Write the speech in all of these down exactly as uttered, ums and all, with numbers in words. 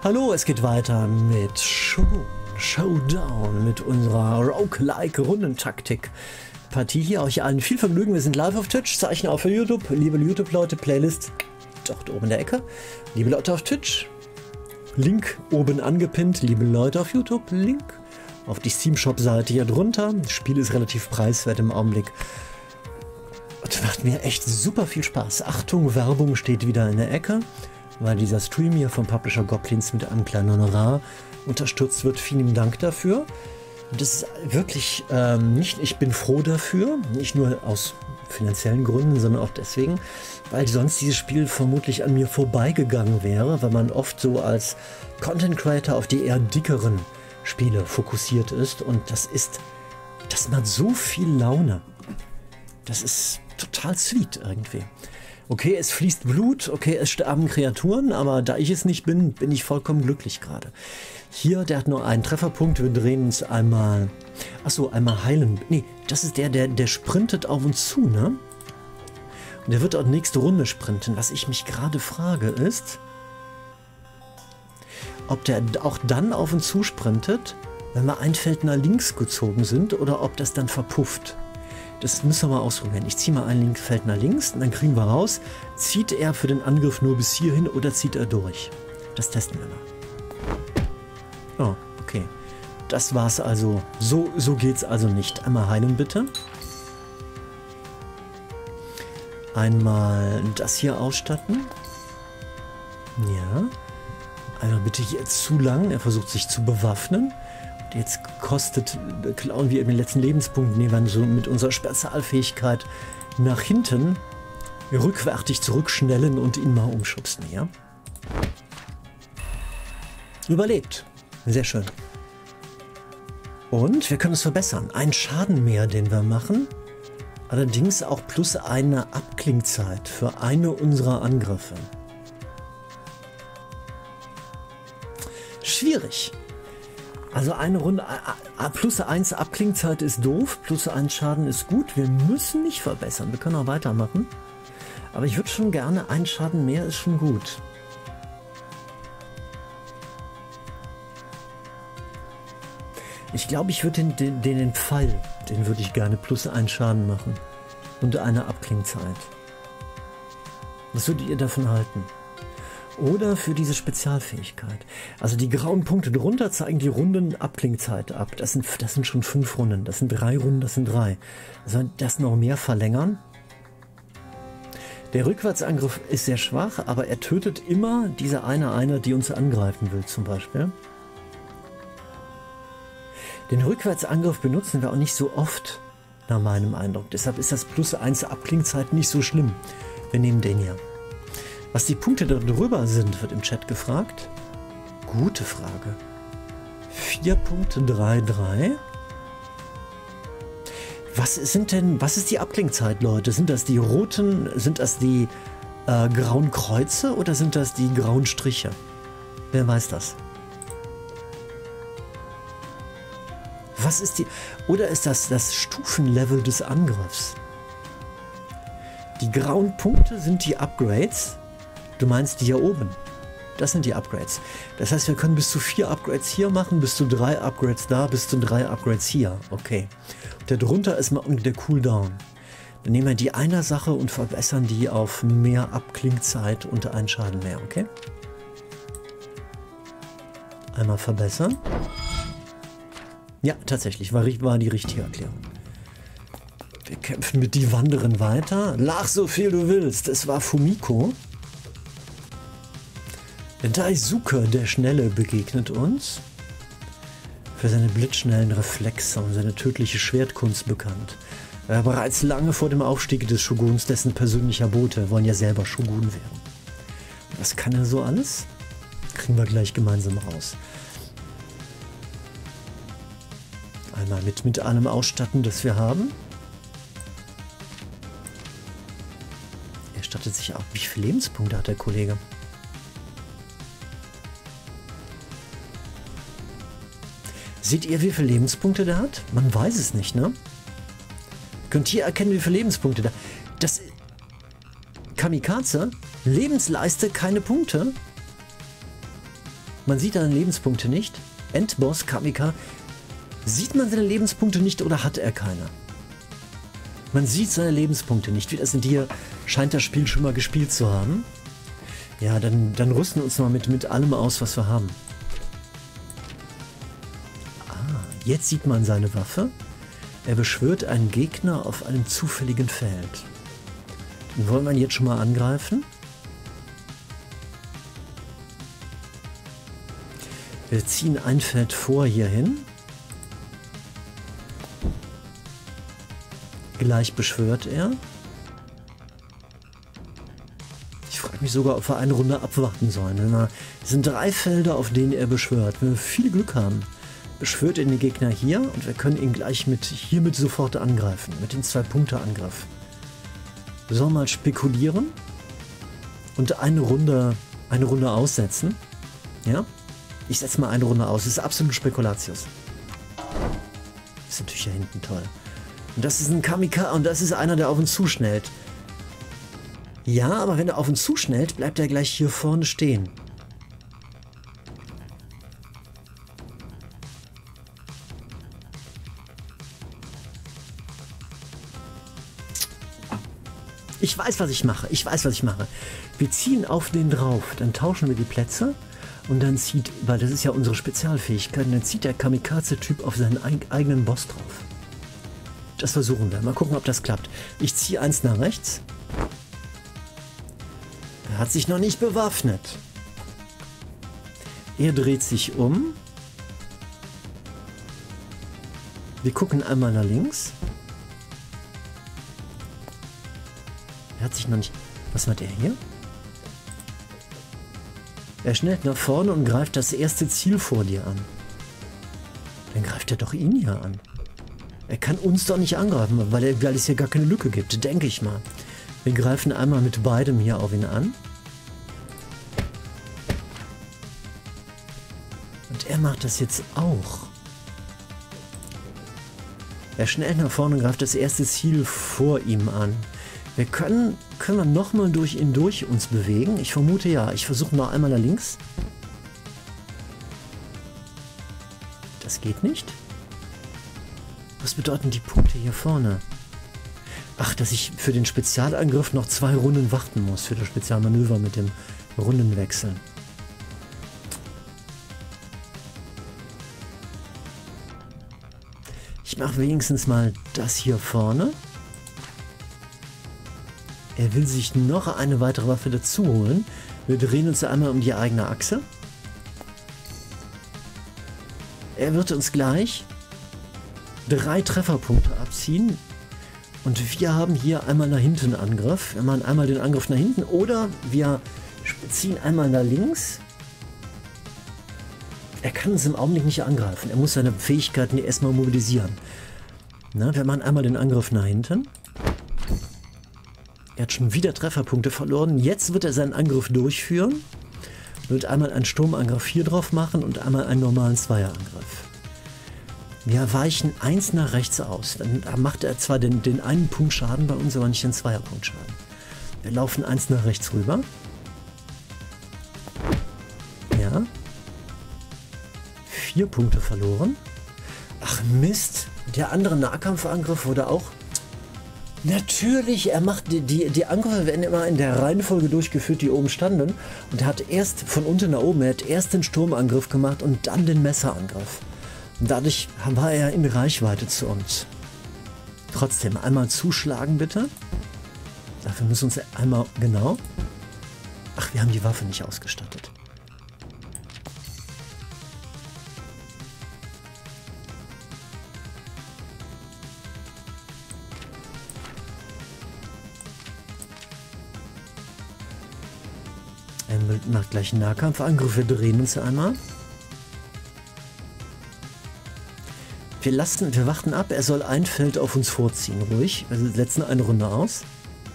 Hallo, es geht weiter mit Shogun Showdown, mit unserer Roguelike-Rundentaktik-Partie hier. Euch allen viel Vergnügen, wir sind live auf Twitch, Zeichen auch für YouTube. Liebe YouTube-Leute, Playlist dort oben in der Ecke. Liebe Leute auf Twitch, Link oben angepinnt. Liebe Leute auf YouTube, Link auf die Steam-Shop-Seite hier drunter. Das Spiel ist relativ preiswert im Augenblick. Und macht mir echt super viel Spaß. Achtung, Werbung steht wieder in der Ecke, weil dieser Stream hier vom Publisher Goblins mit einem kleinen Honorar unterstützt wird. Vielen Dank dafür. Und das ist wirklich ähm, nicht, ich bin froh dafür, nicht nur aus finanziellen Gründen, sondern auch deswegen, weil sonst dieses Spiel vermutlich an mir vorbeigegangen wäre, weil man oft so als Content Creator auf die eher dickeren Spiele fokussiert ist. Und das ist, das macht so viel Laune. Das ist total sweet irgendwie. Okay, es fließt Blut, okay, es sterben Kreaturen, aber da ich es nicht bin, bin ich vollkommen glücklich gerade. Hier, der hat nur einen Trefferpunkt, wir drehen uns einmal... Achso, einmal heilen. Nee, das ist der, der, der sprintet auf uns zu, ne? Und der wird auch nächste Runde sprinten. Was ich mich gerade frage ist, ob der auch dann auf uns zu sprintet, wenn wir ein Feld nach links gezogen sind, oder ob das dann verpufft. Das müssen wir mal ausprobieren. Ich ziehe mal ein Feld nach links und dann kriegen wir raus, zieht er für den Angriff nur bis hierhin oder zieht er durch. Das testen wir mal. Oh, okay. Das war's also. So, so geht's also nicht. Einmal heilen bitte. Einmal das hier ausstatten. Ja. Einmal bitte hier zu lang. Er versucht sich zu bewaffnen. Jetzt kostet, klauen wir eben den letzten Lebenspunkt, nehmen wir so mit unserer Spezialfähigkeit nach hinten rückwärtig zurückschnellen und ihn mal umschubsen, ja? Überlebt. Sehr schön. Und wir können es verbessern. Ein Schaden mehr, den wir machen. Allerdings auch plus eine Abklingzeit für eine unserer Angriffe. Schwierig. Also eine Runde, plus eins Abklingzeit ist doof, plus eins Schaden ist gut. Wir müssen nicht verbessern, wir können auch weitermachen. Aber ich würde schon gerne, ein Schaden mehr ist schon gut. Ich glaube, ich würde den, den, den, den Pfeil, den würde ich gerne plus ein Schaden machen. Und eine Abklingzeit. Was würdet ihr davon halten? Oder für diese Spezialfähigkeit. Also die grauen Punkte drunter zeigen die Runden Abklingzeit ab. Das sind, das sind schon fünf Runden. Das sind drei Runden, das sind drei. Also das noch mehr verlängern. Der Rückwärtsangriff ist sehr schwach, aber er tötet immer diese eine Einer, die uns angreifen will zum Beispiel. Den Rückwärtsangriff benutzen wir auch nicht so oft, nach meinem Eindruck. Deshalb ist das plus eins Abklingzeit nicht so schlimm. Wir nehmen den hier. Was die Punkte darüber sind, wird im Chat gefragt. Gute Frage. vier Punkte drei drei. Was sind denn, was ist die Abklingzeit, Leute? Sind das die roten, sind das die äh, grauen Kreuze oder sind das die grauen Striche? Wer weiß das? Was ist die, oder ist das das Stufenlevel des Angriffs? Die grauen Punkte sind die Upgrades. Du meinst die hier oben. Das sind die Upgrades. Das heißt, wir können bis zu vier Upgrades hier machen, bis zu drei Upgrades da, bis zu drei Upgrades hier. Okay. Und darunter ist mal der Cooldown. Dann nehmen wir die einer Sache und verbessern die auf mehr Abklingzeit und einen Schaden mehr. Okay? Einmal verbessern. Ja, tatsächlich. War, war die richtige Erklärung. Wir kämpfen mit die Wanderin weiter. Lach so viel du willst. Es war Fumiko. Daisuke, der Schnelle, begegnet uns. Für seine blitzschnellen Reflexe und seine tödliche Schwertkunst bekannt. Er war bereits lange vor dem Aufstieg des Shoguns dessen persönlicher Bote, wollen ja selber Shogun werden. Was kann er so alles? Kriegen wir gleich gemeinsam raus. Einmal mit, mit allem ausstatten, das wir haben. Er stattet sich auch. Wie viele Lebenspunkte hat der Kollege? Seht ihr, wie viele Lebenspunkte der hat? Man weiß es nicht, ne? Könnt ihr erkennen, wie viele Lebenspunkte der hat? Das Kamikaze? Lebensleiste, keine Punkte? Man sieht seine Lebenspunkte nicht. Endboss Kamika. Sieht man seine Lebenspunkte nicht oder hat er keine? Man sieht seine Lebenspunkte nicht. Wie das in dir scheint das Spiel schon mal gespielt zu haben. Ja, dann, dann rüsten wir uns mal mit, mit allem aus, was wir haben. Ah, jetzt sieht man seine Waffe. Er beschwört einen Gegner auf einem zufälligen Feld. Den wollen wir jetzt schon mal angreifen. Wir ziehen ein Feld vor hierhin. Gleich beschwört er. Ich frage mich sogar, ob wir eine Runde abwarten sollen. Wenn wir, es sind drei Felder, auf denen er beschwört. Wenn wir viel Glück haben, beschwört er den Gegner hier und wir können ihn gleich mit hiermit sofort angreifen. Mit dem Zwei-Punkte-Angriff. Wir sollen mal spekulieren und eine Runde, eine Runde aussetzen. Ja? Ich setze mal eine Runde aus. Das ist absolut Spekulatius. Das ist natürlich hier hinten toll. Und das ist ein Kamika und das ist einer, der auf uns zuschnellt. Ja, aber wenn er auf uns zuschnellt, bleibt er gleich hier vorne stehen. Ich weiß, was ich mache. Ich weiß, was ich mache. Wir ziehen auf den drauf, dann tauschen wir die Plätze und dann zieht, weil das ist ja unsere Spezialfähigkeit, dann zieht der Kamikaze-Typ auf seinen eigenen Boss drauf. Das versuchen wir. Mal gucken, ob das klappt. Ich ziehe eins nach rechts. Er hat sich noch nicht bewaffnet. Er dreht sich um. Wir gucken einmal nach links. Er hat sich noch nicht... Was macht er hier? Er schnellt nach vorne und greift das erste Ziel vor dir an. Dann greift er doch ihn hier an. Er kann uns doch nicht angreifen, weil, er, weil es hier gar keine Lücke gibt, denke ich mal. Wir greifen einmal mit beidem hier auf ihn an. Und er macht das jetzt auch. Er schnellt nach vorne und greift das erste Ziel vor ihm an. Wir können, können wir nochmal durch ihn durch uns bewegen? Ich vermute ja. Ich versuche noch einmal nach links. Das geht nicht. Was bedeuten die Punkte hier vorne? Ach, dass ich für den Spezialangriff noch zwei Runden warten muss. Für das Spezialmanöver mit dem Rundenwechseln. Ich mache wenigstens mal das hier vorne. Er will sich noch eine weitere Waffe dazu holen. Wir drehen uns einmal um die eigene Achse. Er wird uns gleich drei Trefferpunkte abziehen. Und wir haben hier einmal nach hinten Angriff. Wir machen einmal den Angriff nach hinten oder wir ziehen einmal nach links. Er kann uns im Augenblick nicht angreifen. Er muss seine Fähigkeiten erstmal mobilisieren. Na, wir machen einmal den Angriff nach hinten. Er hat schon wieder Trefferpunkte verloren. Jetzt wird er seinen Angriff durchführen. Wird einmal einen Sturmangriff hier drauf machen und einmal einen normalen Zweierangriff. Wir weichen eins nach rechts aus. Dann macht er zwar den, den einen Punkt Schaden bei uns, aber nicht den Zweierpunkt Schaden. Wir laufen eins nach rechts rüber. Ja. Vier Punkte verloren. Ach Mist. Der andere Nahkampfangriff wurde auch... Natürlich, er macht die, die, die Angriffe werden immer in der Reihenfolge durchgeführt, die oben standen. Und er hat erst von unten nach oben, er hat erst den Sturmangriff gemacht und dann den Messerangriff. Und dadurch war er in Reichweite zu uns. Trotzdem, einmal zuschlagen bitte. Dafür müssen wir uns einmal, genau. Ach, wir haben die Waffe nicht ausgestattet. Er macht gleich einen Nahkampfangriff. Wir drehen uns einmal. Wir lassen, wir warten ab. Er soll ein Feld auf uns vorziehen. Ruhig. Wir setzen eine Runde aus.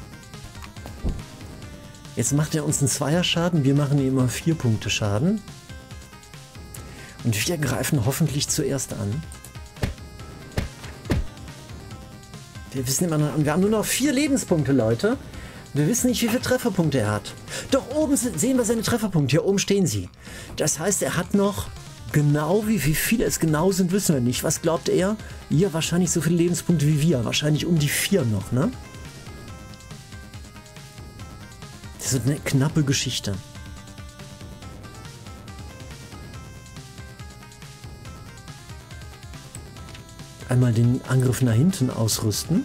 Jetzt macht er uns einen Zweierschaden. Wir machen ihm immer vier Punkte Schaden. Und wir greifen hoffentlich zuerst an. Wir wissen immer noch, wir haben nur noch vier Lebenspunkte, Leute. Wir wissen nicht, wie viele Trefferpunkte er hat. Doch oben sehen wir seine Trefferpunkte. Hier oben stehen sie. Das heißt, er hat noch genau, wie, wie viele es genau sind, wissen wir nicht. Was glaubt er? Ja, wahrscheinlich so viele Lebenspunkte wie wir. Wahrscheinlich um die vier noch, ne? Das ist eine knappe Geschichte. Einmal den Angriff nach hinten ausrüsten.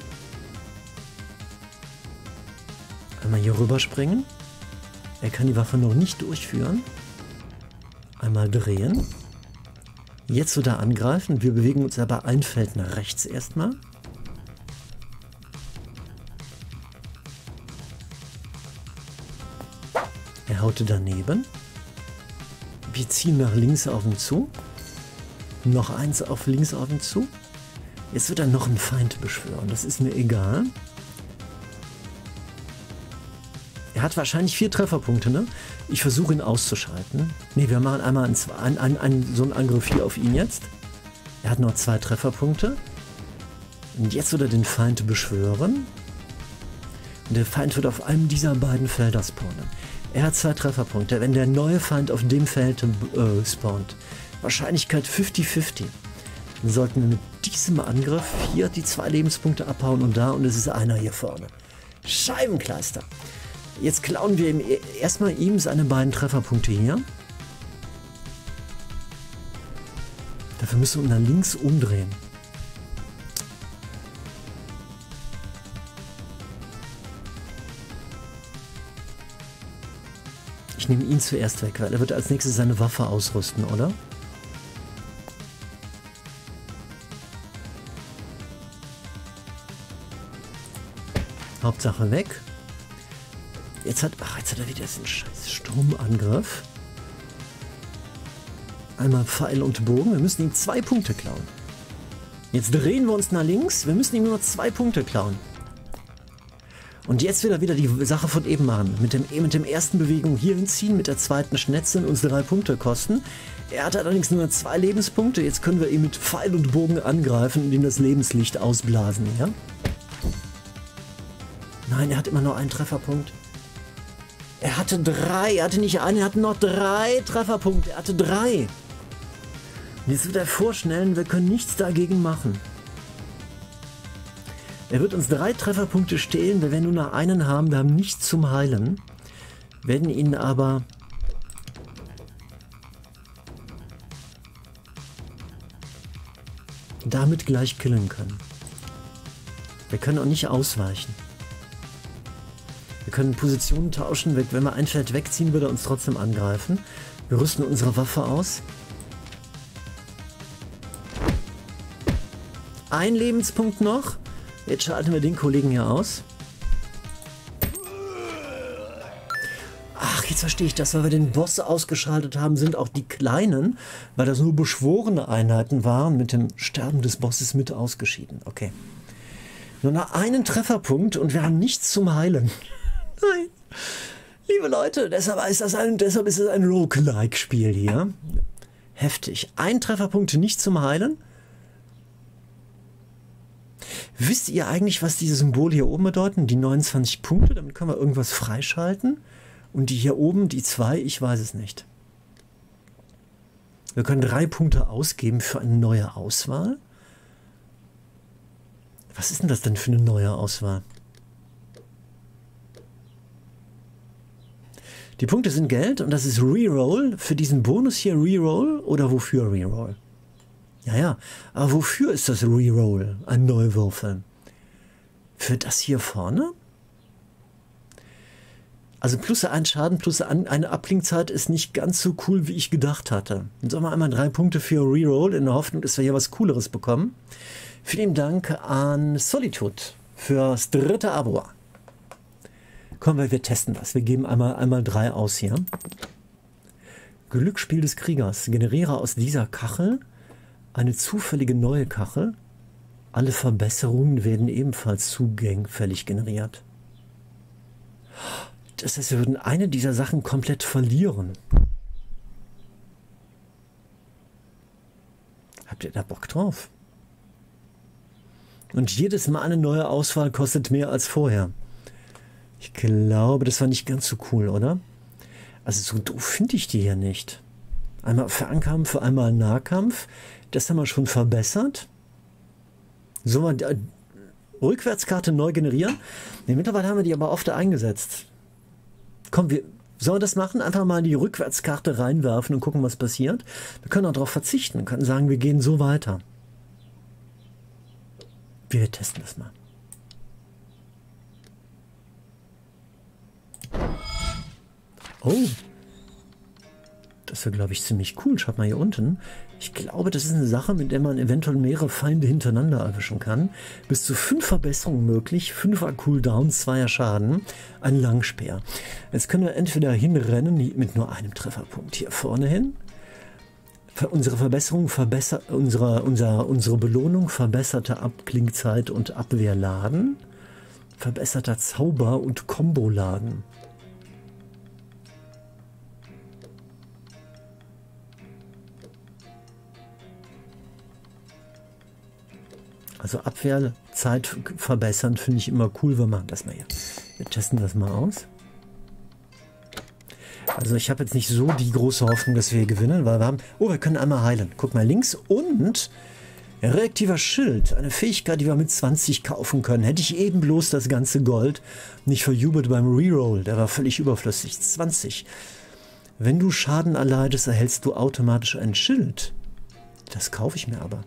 Einmal hier rüber springen. Er kann die Waffe noch nicht durchführen. Einmal drehen. Jetzt wieder angreifen. Wir bewegen uns aber ein Feld nach rechts erstmal. Er haute daneben. Wir ziehen nach links auf ihn zu. Noch eins auf links auf ihn zu. Jetzt wird er noch einen Feind beschwören. Das ist mir egal. Er hat wahrscheinlich vier Trefferpunkte, ne? Ich versuche ihn auszuschalten. Ne, wir machen einmal einen, einen, einen, einen, so einen Angriff hier auf ihn jetzt. Er hat noch zwei Trefferpunkte. Und jetzt wird er den Feind beschwören. Und der Feind wird auf einem dieser beiden Felder spawnen. Er hat zwei Trefferpunkte. Wenn der neue Feind auf dem Feld äh, spawnt, Wahrscheinlichkeit fünfzig fünfzig. Dann sollten wir mit diesem Angriff hier die zwei Lebenspunkte abhauen und da, und es ist einer hier vorne. Scheibenkleister. Jetzt klauen wir ihm erstmal ihm seine beiden Trefferpunkte hier. Dafür müssen wir nach links umdrehen. Ich nehme ihn zuerst weg, weil er wird als nächstes seine Waffe ausrüsten, oder? Hauptsache weg. Jetzt hat, ach, jetzt hat er wieder diesen scheiß Sturmangriff. Einmal Pfeil und Bogen. Wir müssen ihm zwei Punkte klauen. Jetzt drehen wir uns nach links. Wir müssen ihm nur zwei Punkte klauen. Und jetzt will er wieder die Sache von eben machen. Mit dem, mit dem ersten Bewegung hier hinziehen, mit der zweiten Schnetzeln uns drei Punkte kosten. Er hat allerdings nur zwei Lebenspunkte. Jetzt können wir ihn mit Pfeil und Bogen angreifen und ihm das Lebenslicht ausblasen. Ja? Nein, er hat immer nur einen Trefferpunkt. Er hatte drei, er hatte nicht einen, er hatte noch drei Trefferpunkte, er hatte drei. Und jetzt wird er vorschnellen, wir können nichts dagegen machen. Er wird uns drei Trefferpunkte stehlen, wir werden nur noch einen haben, wir haben nichts zum Heilen. Werden ihn aber... damit gleich killen können. Wir können auch nicht ausweichen. Wir können Positionen tauschen, wenn wir ein Feld wegziehen, würde er uns trotzdem angreifen. Wir rüsten unsere Waffe aus. Ein Lebenspunkt noch. Jetzt schalten wir den Kollegen hier aus. Ach, jetzt verstehe ich das. Weil wir den Boss ausgeschaltet haben, sind auch die Kleinen, weil das nur beschworene Einheiten waren, mit dem Sterben des Bosses mit ausgeschieden. Okay. Nur noch einen Trefferpunkt und wir haben nichts zum Heilen. Nein. Liebe Leute, deshalb ist das ein, deshalb ist es ein Roguelike-Spiel hier. Heftig. Ein Trefferpunkt nicht zum Heilen. Wisst ihr eigentlich, was diese Symbole hier oben bedeuten? Die neunundzwanzig Punkte, damit können wir irgendwas freischalten. Und die hier oben, die zwei, ich weiß es nicht. Wir können drei Punkte ausgeben für eine neue Auswahl. Was ist denn das denn für eine neue Auswahl? Die Punkte sind Geld und das ist Reroll. Für diesen Bonus hier Reroll oder wofür Reroll? Ja, ja. Aber wofür ist das Reroll? Ein Neuwürfeln. Für das hier vorne? Also plus ein Schaden plus eine Abklingzeit ist nicht ganz so cool, wie ich gedacht hatte. Dann sollen wir einmal drei Punkte für Reroll in der Hoffnung, dass wir hier was Cooleres bekommen. Vielen Dank an Solitude fürs dritte Abo. Komm, wir, wir testen das. Wir geben einmal, einmal drei aus hier. Glücksspiel des Kriegers. Generiere aus dieser Kachel eine zufällige neue Kachel. Alle Verbesserungen werden ebenfalls zufällig generiert. Das heißt, wir würden eine dieser Sachen komplett verlieren. Habt ihr da Bock drauf? Und jedes Mal eine neue Auswahl kostet mehr als vorher. Ich glaube, das war nicht ganz so cool, oder? Also so doof finde ich die hier nicht. Einmal Fernkampf, einmal Nahkampf. Das haben wir schon verbessert. So, äh, Rückwärtskarte neu generieren. Nee, mittlerweile haben wir die aber oft eingesetzt. Komm, wir sollen wir das machen? Einfach mal die Rückwärtskarte reinwerfen und gucken, was passiert. Wir können auch darauf verzichten. Wir können sagen, wir gehen so weiter. Wir testen das mal. Oh. Das wäre, glaube ich, ziemlich cool. Schaut mal hier unten. Ich glaube, das ist eine Sache, mit der man eventuell mehrere Feinde hintereinander erwischen kann. Bis zu fünf Verbesserungen möglich. Fünfer Cooldown, zweier Schaden. Ein Langspeer. Jetzt können wir entweder hinrennen mit nur einem Trefferpunkt hier vorne hin. Unsere Verbesserung verbessert, unsere, unser, unsere Belohnung, verbesserte Abklingzeit und Abwehrladen. Verbesserter Zauber und Komboladen. Also Abwehrzeit verbessern finde ich immer cool. Wir machen das mal hier. Wir testen das mal aus. Also ich habe jetzt nicht so die große Hoffnung, dass wir hier gewinnen, weil wir haben... Oh, wir können einmal heilen. Guck mal links. Und reaktiver Schild. Eine Fähigkeit, die wir mit zwanzig kaufen können. Hätte ich eben bloß das ganze Gold nicht verjubelt beim Reroll. Der war völlig überflüssig. zwanzig. Wenn du Schaden erleidest, erhältst du automatisch ein Schild. Das kaufe ich mir aber.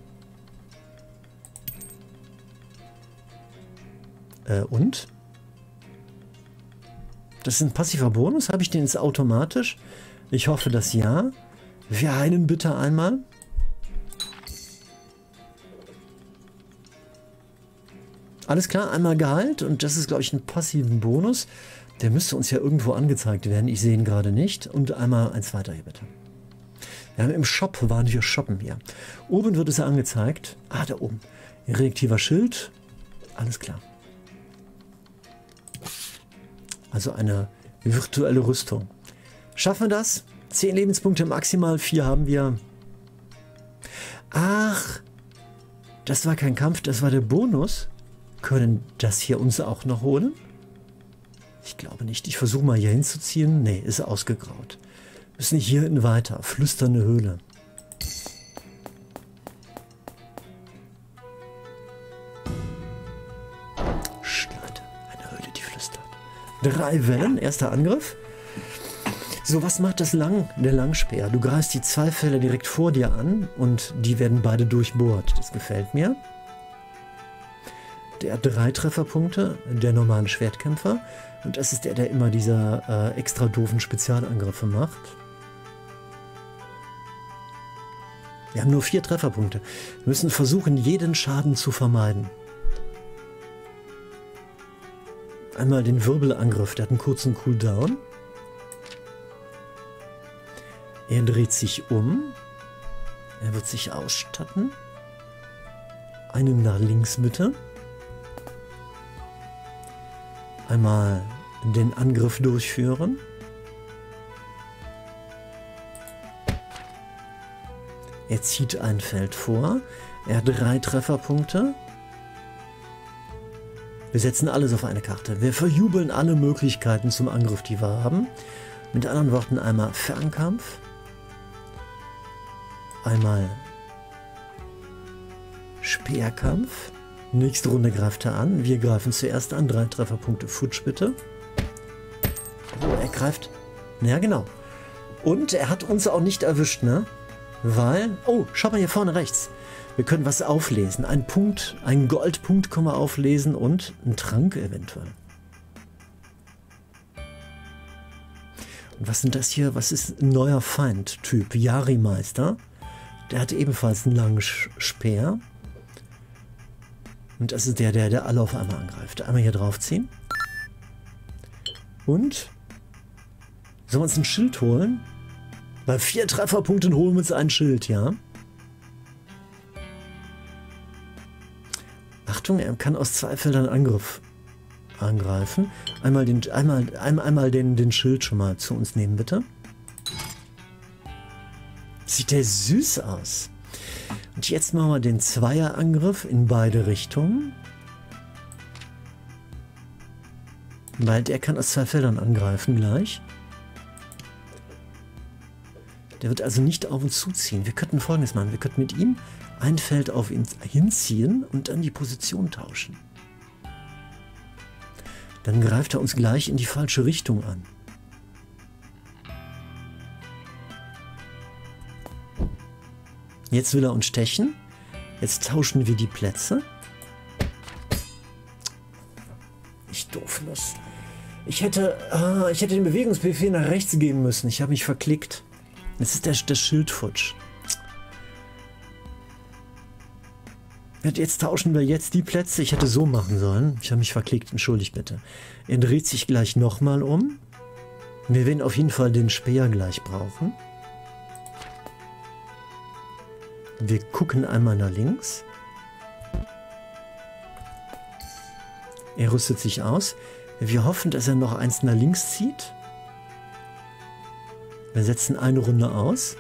Äh, und? Das ist ein passiver Bonus. Habe ich den jetzt automatisch? Ich hoffe, dass ja. Wir heilen bitte einmal. Alles klar, einmal geheilt. Und das ist, glaube ich, ein passiven Bonus. Der müsste uns ja irgendwo angezeigt werden. Ich sehe ihn gerade nicht. Und einmal eins weiter hier bitte. Wir haben im Shop, waren wir shoppen hier. Oben wird es angezeigt. Ah, da oben. Reaktiver Schild. Alles klar. Also eine virtuelle Rüstung. Schaffen wir das? zehn Lebenspunkte maximal, vier haben wir. Ach, das war kein Kampf, das war der Bonus. Können das hier uns auch noch holen? Ich glaube nicht. Ich versuche mal hier hinzuziehen. Nee, ist ausgegraut. Müssen hier hinten weiter. Flüsternde Höhle. Drei Wellen, erster Angriff. So, was macht das Lang, der Langspeer? Du greifst die zwei Felder direkt vor dir an und die werden beide durchbohrt. Das gefällt mir. Der hat drei Trefferpunkte, der normale Schwertkämpfer. Und das ist der, der immer diese äh, extra doofen Spezialangriffe macht. Wir haben nur vier Trefferpunkte. Wir müssen versuchen, jeden Schaden zu vermeiden. Einmal den Wirbelangriff, der hat einen kurzen Cooldown. Er dreht sich um. Er wird sich ausstatten. Einen nach links bitte. Einmal den Angriff durchführen. Er zieht ein Feld vor. Er hat drei Trefferpunkte. Wir setzen alles auf eine Karte. Wir verjubeln alle Möglichkeiten zum Angriff, die wir haben. Mit anderen Worten einmal Fernkampf. Einmal Speerkampf. Nächste Runde greift er an. Wir greifen zuerst an. Drei Trefferpunkte Futsch bitte. Oh, er greift. Ja, genau. Und er hat uns auch nicht erwischt, ne? Weil... Oh, schau mal hier vorne rechts. Wir können was auflesen. Ein Punkt, einen Goldpunkt können wir auflesen und einen Trank eventuell. Und was sind das hier? Was ist ein neuer Feind-Typ? Yarimeister. Der hat ebenfalls einen langen Speer. Und das ist der, der, der alle auf einmal angreift. Einmal hier draufziehen. Und sollen wir uns ein Schild holen? Bei vier Trefferpunkten holen wir uns ein Schild, ja? Achtung, er kann aus zwei Feldern Angriff angreifen. Einmal den, einmal, einmal, einmal den, den Schild schon mal zu uns nehmen, bitte. Sieht der süß aus. Und jetzt machen wir den Zweierangriff in beide Richtungen. Weil der kann aus zwei Feldern angreifen gleich. Der wird also nicht auf uns zuziehen. Wir könnten Folgendes machen. Wir könnten mit ihm ein Feld auf ihn hinziehen und dann die Position tauschen. Dann greift er uns gleich in die falsche Richtung an. Jetzt will er uns stechen. Jetzt tauschen wir die Plätze. Ich doof das. Ich hätte, ah, ich hätte den Bewegungsbefehl nach rechts geben müssen. Ich habe mich verklickt. Jetzt ist der, der Schild futsch. Jetzt tauschen wir jetzt die Plätze. Ich hätte so machen sollen. Ich habe mich verklickt. Entschuldigt bitte. Er dreht sich gleich nochmal um. Wir werden auf jeden Fall den Speer gleich brauchen. Wir gucken einmal nach links. Er rüstet sich aus. Wir hoffen, dass er noch eins nach links zieht. Wir setzen eine Runde aus.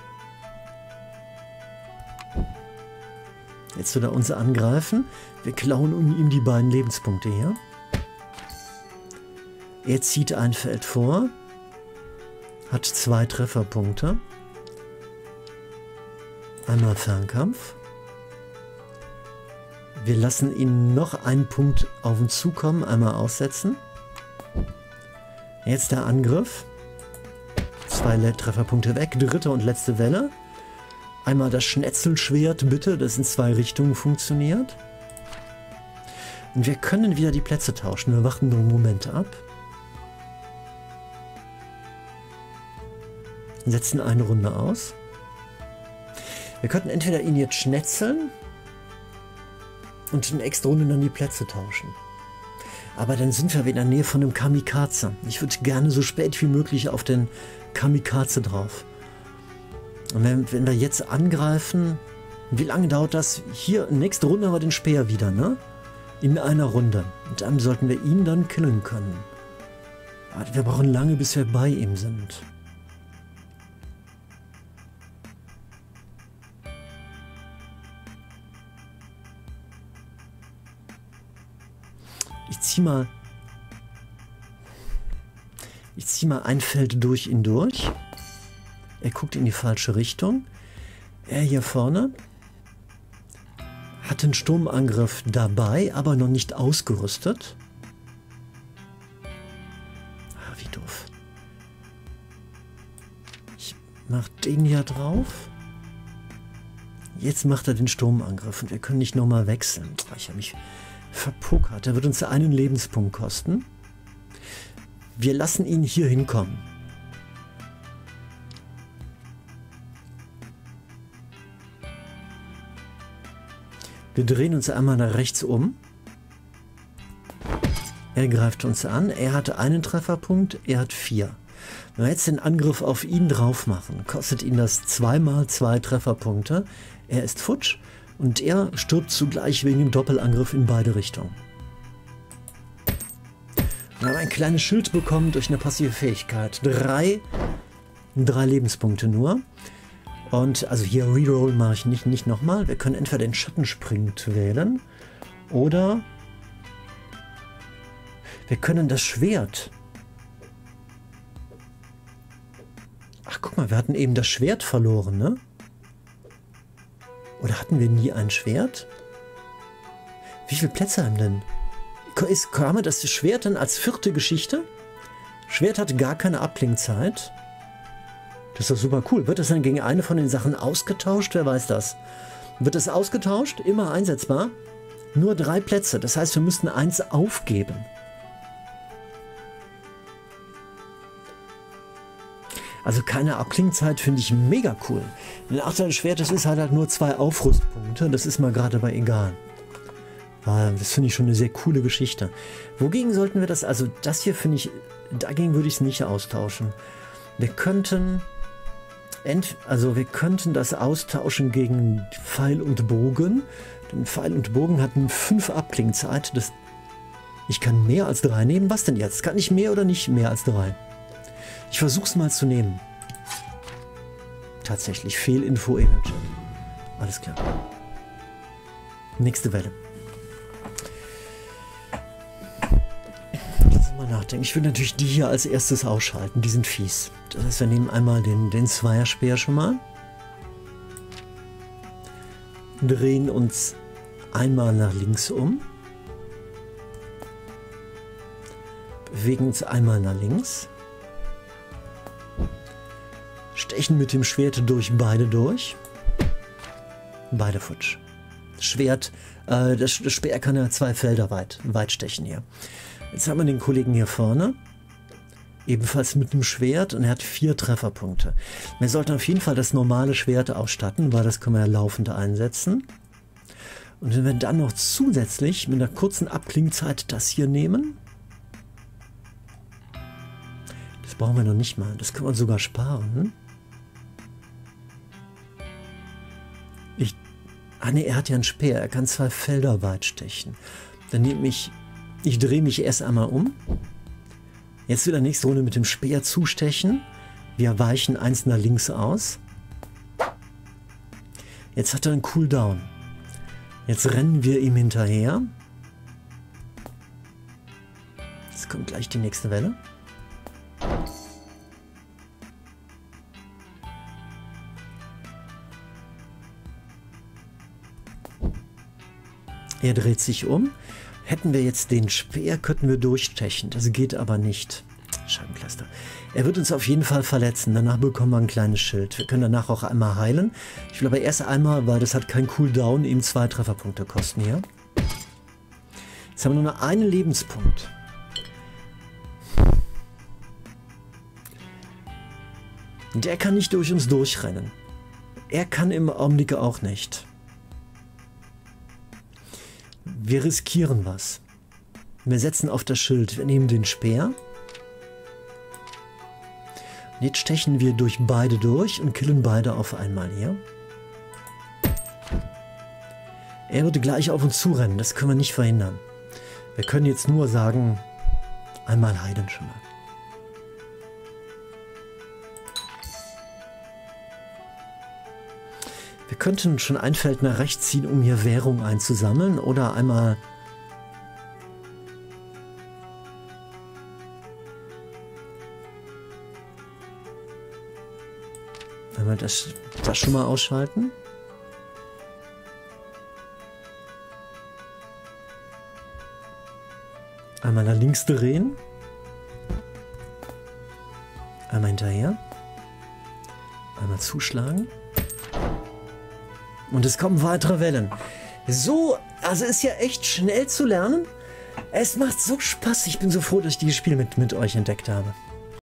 Jetzt wird er uns angreifen. Wir klauen ihm die beiden Lebenspunkte her. Er zieht ein Feld vor. Hat zwei Trefferpunkte. Einmal Fernkampf. Wir lassen ihn noch einen Punkt auf uns zukommen. Einmal aussetzen. Jetzt der Angriff. Zwei Trefferpunkte weg. Dritte und letzte Welle. Einmal das Schnetzelschwert, bitte, das in zwei Richtungen funktioniert. Und wir können wieder die Plätze tauschen. Wir warten nur einen Moment ab. Setzen eine Runde aus. Wir könnten entweder ihn jetzt schnetzeln und in nächster Runde dann die Plätze tauschen. Aber dann sind wir wieder in der Nähe von einem Kamikaze. Ich würde gerne so spät wie möglich auf den Kamikaze drauf. Und wenn, wenn wir jetzt angreifen, wie lange dauert das? Hier, nächste Runde haben wir den Speer wieder, ne? In einer Runde. Und dann sollten wir ihn dann killen können. Aber wir brauchen lange, bis wir bei ihm sind. Ich zieh mal... Ich zieh mal ein Feld durch ihn durch. Er guckt in die falsche Richtung. Er hier vorne hat den Sturmangriff dabei, aber noch nicht ausgerüstet. Ah, wie doof. Ich mach den hier drauf. Jetzt macht er den Sturmangriff und wir können nicht nochmal wechseln. Ich habe mich verpuckert. Der wird uns einen Lebenspunkt kosten. Wir lassen ihn hier hinkommen. Wir drehen uns einmal nach rechts um. Er greift uns an. Er hatte einen Trefferpunkt, er hat vier. Wenn wir jetzt den Angriff auf ihn drauf machen, kostet ihn das zweimal zwei Trefferpunkte. Er ist futsch und er stirbt zugleich wegen dem Doppelangriff in beide Richtungen. Wir haben ein kleines Schild bekommen durch eine passive Fähigkeit. Drei, drei Lebenspunkte nur. Und also hier Reroll mache ich nicht, nicht nochmal. Wir können entweder den Schattensprint wählen oder wir können das Schwert. Ach, guck mal, wir hatten eben das Schwert verloren, ne? Oder hatten wir nie ein Schwert? Wie viele Plätze haben denn? Ist, kam das Schwert dann als vierte Geschichte? Schwert hat gar keine Abklingzeit. Das ist doch super cool. Wird das dann gegen eine von den Sachen ausgetauscht? Wer weiß das? Wird das ausgetauscht? Immer einsetzbar? Nur drei Plätze. Das heißt, wir müssten eins aufgeben. Also keine Abklingzeit finde ich mega cool. Der Nachteil des Schwertes ist halt, halt nur zwei Aufrüstpunkte. Das ist mir gerade aber egal. Das finde ich schon eine sehr coole Geschichte. Wogegen sollten wir das? Also das hier finde ich, dagegen würde ich es nicht austauschen. Wir könnten... Also wir könnten das austauschen gegen Pfeil und Bogen. Denn Pfeil und Bogen hatten fünf Abklingzeit. Das ich kann mehr als drei nehmen. Was denn jetzt? Kann ich mehr oder nicht mehr als drei? Ich versuche es mal zu nehmen. Tatsächlich, Fehlinfo im Chat. Alles klar. Nächste Welle. Mal nachdenken. Ich will natürlich die hier als erstes ausschalten. Die sind fies. Das heißt, wir nehmen einmal den, den Zweierspeer schon mal. Drehen uns einmal nach links um. Bewegen uns einmal nach links. Stechen mit dem Schwert durch beide durch. Beide futsch. Schwert, äh, das, das Speer kann ja zwei Felder weit, weit stechen hier. Jetzt haben wir den Kollegen hier vorne. Ebenfalls mit dem Schwert und er hat vier Trefferpunkte. Wir sollten auf jeden Fall das normale Schwert ausstatten, weil das können wir ja laufend einsetzen. Und wenn wir dann noch zusätzlich mit einer kurzen Abklingzeit das hier nehmen. Das brauchen wir noch nicht mal. Das können wir sogar sparen. Ich, ah ne, er hat ja einen Speer. Er kann zwei Felder weit stechen. Dann nehme ich, ich drehe mich erst einmal um. Jetzt will er nächste Runde mit dem Speer zustechen. Wir weichen eins nach links aus. Jetzt hat er einen Cooldown. Jetzt rennen wir ihm hinterher. Jetzt kommt gleich die nächste Welle. Er dreht sich um. Hätten wir jetzt den Speer, könnten wir durchstechen. Das geht aber nicht. Scheibenkleister. Er wird uns auf jeden Fall verletzen. Danach bekommen wir ein kleines Schild. Wir können danach auch einmal heilen. Ich will aber erst einmal, weil das hat keinen Cooldown, ihm zwei Trefferpunkte kosten hier. Jetzt haben wir nur noch einen Lebenspunkt. Der kann nicht durch uns durchrennen. Er kann im Augenblick auch nicht. Wir riskieren was. Wir setzen auf das Schild. Wir nehmen den Speer. Und jetzt stechen wir durch beide durch und killen beide auf einmal hier. Er würde gleich auf uns zurennen. Das können wir nicht verhindern. Wir können jetzt nur sagen, einmal heilen schon mal. Wir könnten schon ein Feld nach rechts ziehen, um hier Währung einzusammeln. Oder einmal... Einmal das, das schon mal ausschalten. Einmal nach links drehen. Einmal hinterher. Einmal zuschlagen. Und es kommen weitere Wellen. So, also ist ja echt schnell zu lernen. Es macht so Spaß. Ich bin so froh, dass ich dieses Spiel mit, mit euch entdeckt habe.